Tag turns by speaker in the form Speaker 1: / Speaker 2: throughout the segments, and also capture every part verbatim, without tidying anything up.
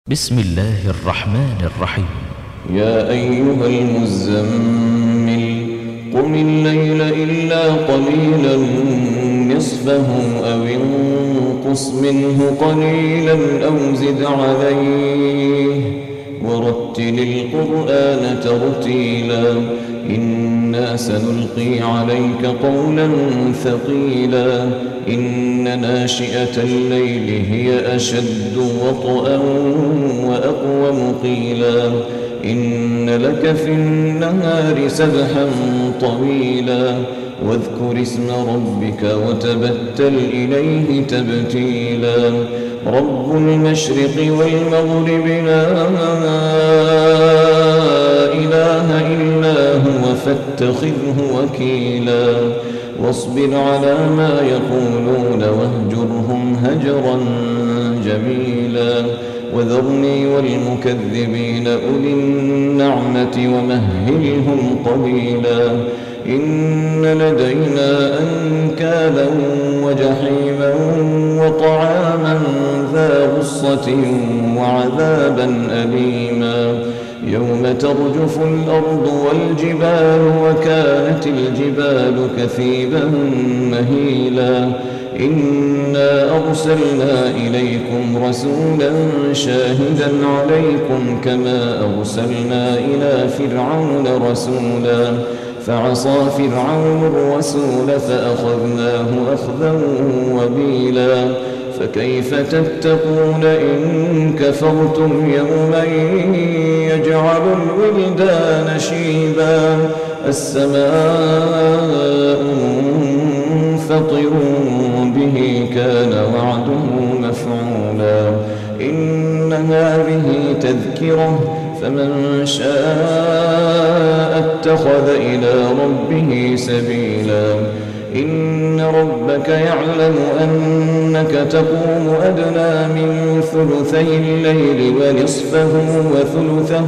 Speaker 1: بسم الله الرحمن الرحيم.
Speaker 2: يا أيها المزمل قم الليل إلا قليلا نصفه أو انقص منه قليلا أو زد عليه ورتل القرآن ترتيلا إنا سنلقي عليك قولا ثقيلا إن ناشئة الليل هي أشد وطئا وأقوم قيلا إن لك في النهار سبحا طويلا واذكر اسم ربك وتبتل إليه تبتيلا رب المشرق والمغرب لا إله إلا هو فاتخذه وكيلا واصبر على ما يقولون واهجرهم هجرا جميلا وذرني والمكذبين أولي النعمة ومهلهم قليلا إن لدينا أنكالا وجحيما وطعاما ذا غصة وعذابا أليما يوم ترجف الأرض والجبال وكانت الجبال كثيبا مهيلا إنا أرسلنا إليكم رسولا شاهدا عليكم كما أرسلنا إلى فرعون رسولا فعصى فرعون الرسول فأخذناه أخذا وبيلا فكيف تتقون إن كفرتم يوما يجعل الولدان شيبا السماء منفطر به كان وعده مفعولا إن هذه تذكرة فمن شاء اتخذ إلى ربه سبيلا إن ربك يعلم أنك تقوم أدنى من ثلثي الليل ونصفه وثلثه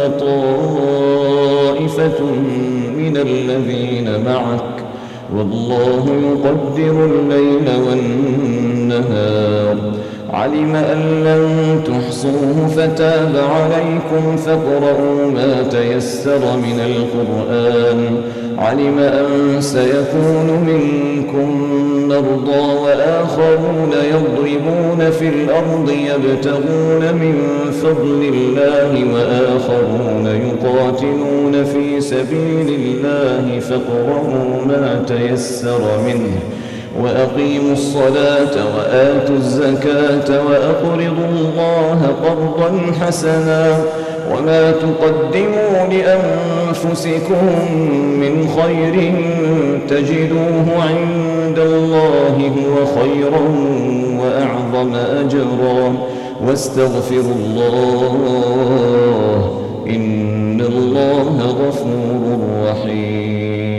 Speaker 2: وطائفة من الذين معك والله يقدر الليل والنهار علم أن لن تحصوه فتاب عليكم فاقرؤوا ما تيسر من القرآن علم أن سيكون منكم مرضى وآخرون يضربون في الأرض يبتغون من فضل الله وآخرون يقاتلون في سبيل الله فاقرؤوا ما تيسر منه وأقيموا الصلاة وآتوا الزكاة وأقرضوا الله قرضا حسنا وما تقدموا لأنفسكم من خير تجدوه عند الله هو خيرا وأعظم أجرا واستغفروا الله إن الله غفور رحيم.